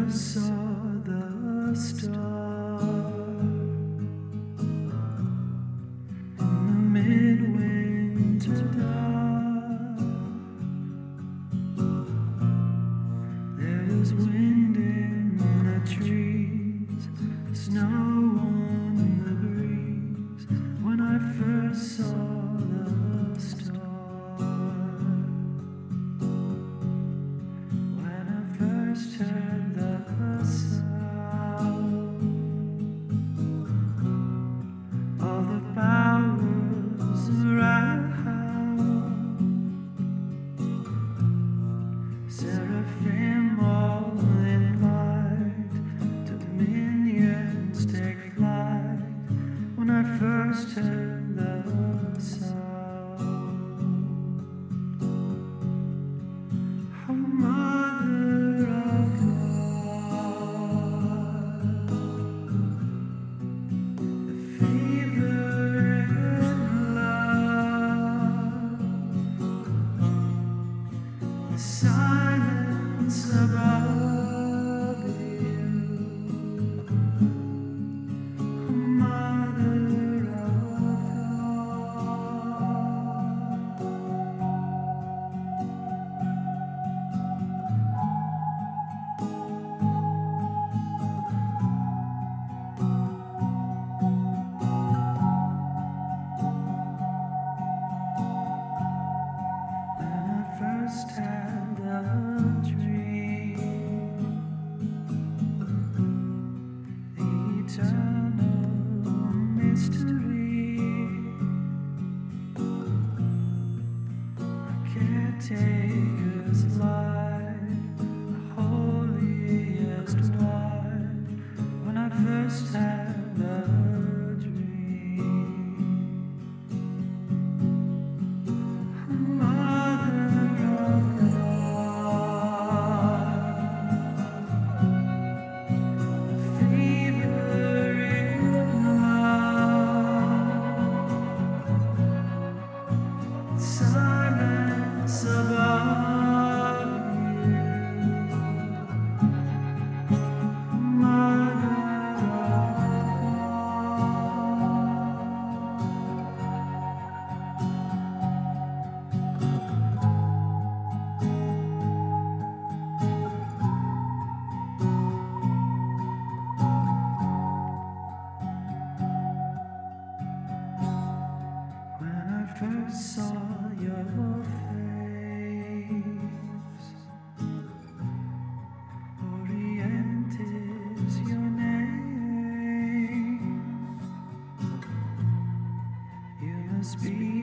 first saw the star in the midwinter dark, there was wind in the trees, snow on the breeze. When I first saw the star, first heard the sound of the powers around, seraphim all in light, dominions take flight. When I first heard the sound, oh Mother of God, the fever in love, the silence above you, oh Mother of first had a dream, the eternal mystery, a caretaker's light, the holiest white. When I first had a dream, silence above you, Mother of when I first saw your face, Orient is your name. You must be